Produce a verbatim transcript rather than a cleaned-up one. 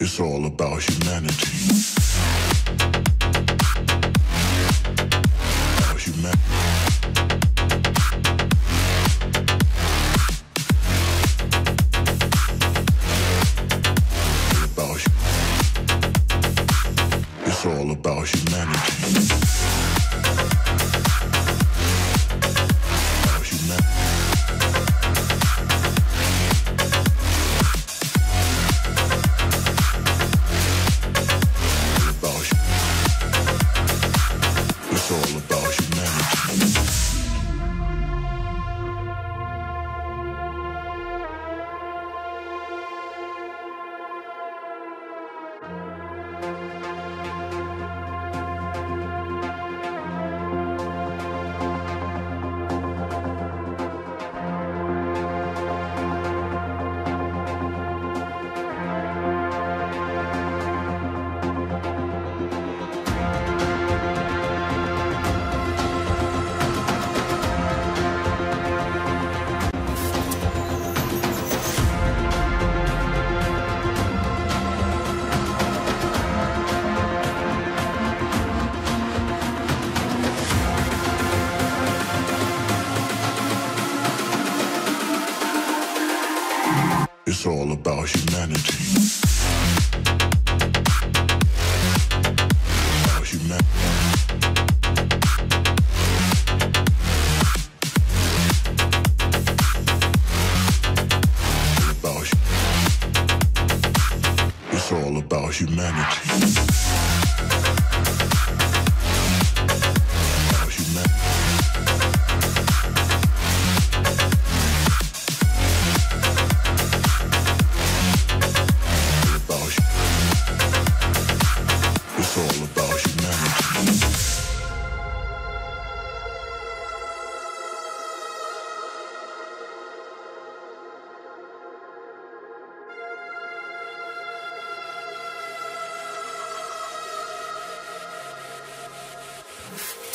It's all about humanity. About humanity. About hu- It's all about humanity. About humanity. It's all about humanity. It's all about humanity. About humanity. About hu- It's all about humanity. About humanity. It's all about humanity. You